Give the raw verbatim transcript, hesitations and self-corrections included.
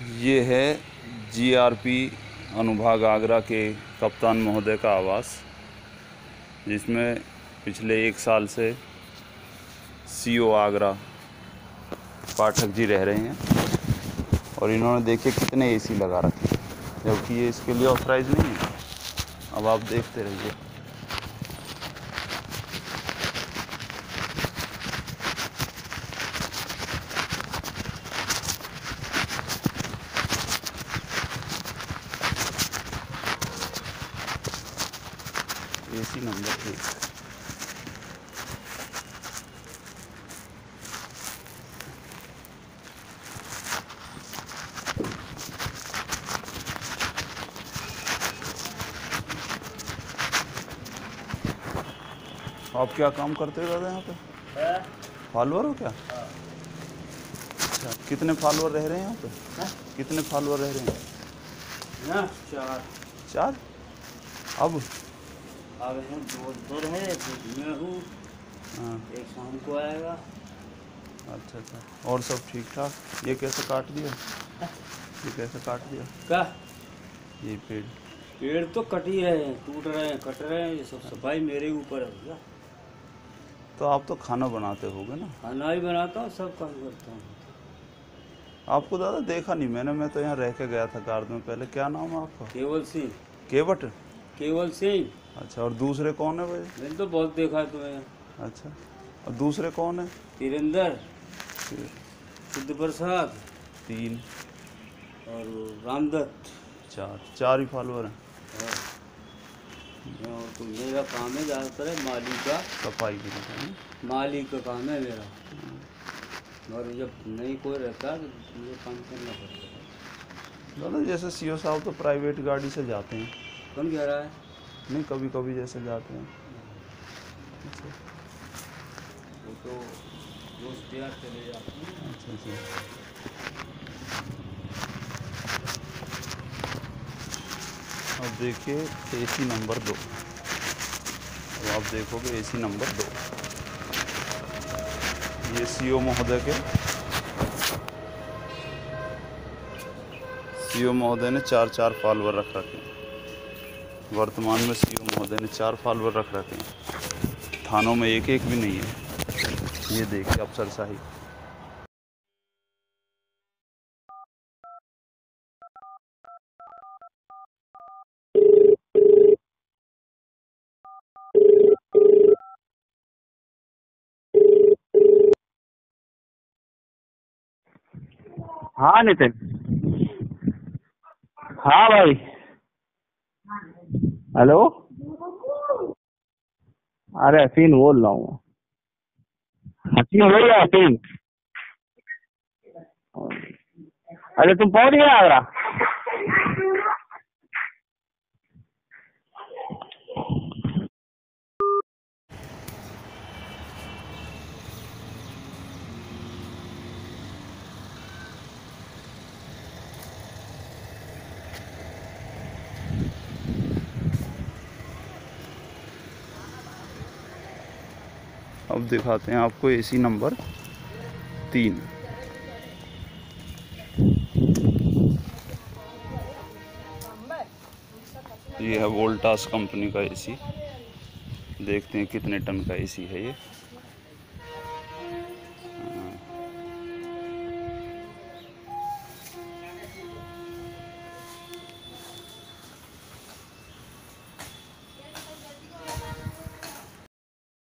ये है जीआरपी अनुभाग आगरा के कप्तान महोदय का आवास, जिसमें पिछले एक साल से सीओ आगरा पाठक जी रह रहे हैं। और इन्होंने देखिए कितने एसी लगा रखे हैं, जबकि ये इसके लिए ऑथराइज नहीं है। अब आप देखते रहिए। एसी नंबर एक। आप क्या काम करते हो दादा यहाँ पे? फॉलोअर हो क्या? अच्छा, कितने फॉलोअर रह रहे हैं यहाँ पे? है? कितने फॉलोअर रह रहे हैं? ना चार चार? अब अब हैं दो दो रहे, मैं हूँ। हाँ, एक शाम को आएगा। अच्छा अच्छा। और सब ठीक ठाक? ये कैसे काट दिया? ये कैसे काट दिया? क्या ये पेड़ पेड़ तो कट ही रहे हैं, टूट रहे हैं, कट रहे हैं। ये सब सफाई मेरे ऊपर है भैया। तो आप तो खाना बनाते होगे ना? खाना ही बनाता हूँ, सब काम करता हूँ। आपको दादा देखा नहीं मैंने, मैं तो यहाँ रह के गया था कार में पहले। क्या नाम है आपका? केवल सिंह। केवट? केवल सिंह। अच्छा, और दूसरे कौन है भाई? मैंने तो बहुत देखा है तुम्हें। अच्छा, और दूसरे कौन है? वीरेंद्र, सिद्ध प्रसाद तीन और रामदत्त। चार चार ही फॉलोअर हैं। और तो मेरा काम है ज़्यादातर है माली का, सफाई की दुकान। माली का काम है मेरा। और जब नहीं कोई रहता तो मुझे काम करना पड़ता है। दादा जैसे सीओ साहब तो प्राइवेट गाड़ी से जाते हैं। कौन कह रहा है? नहीं, कभी कभी जैसे जाते हैं। अच्छा वो तो दोस्त यार चले जाते हैं। अच्छा अच्छा। अब देखिए एसी नंबर दो। अब आप देखोगे एसी नंबर दो, ये सीओ महोदय के सीओ महोदय ने चार चार फॉलोअर रख रखे हैं। वर्तमान में सीओ महोदय ने चार फॉलोअर रख रखे हैं। थानों में एक एक भी नहीं है। ये देखिए अफसरशाही। हाँ नितिन। हाँ भाई। हेलो। अरे हसीन बोल रहा हूँ। हसीन हो रहा हसीन। अरे तुम पहुंच गए आगरा? अब दिखाते हैं आपको एसी नंबर तीन। ये है वोल्टास कंपनी का एसी। देखते हैं कितने टन का एसी है ये।